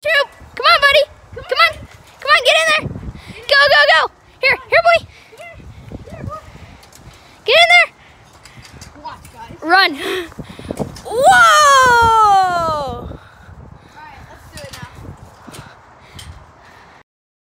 Troop, come on, buddy. Come on. Come on, get in there. Go, go, go. Here, boy. Get in there. Watch, guys. Run. Whoa!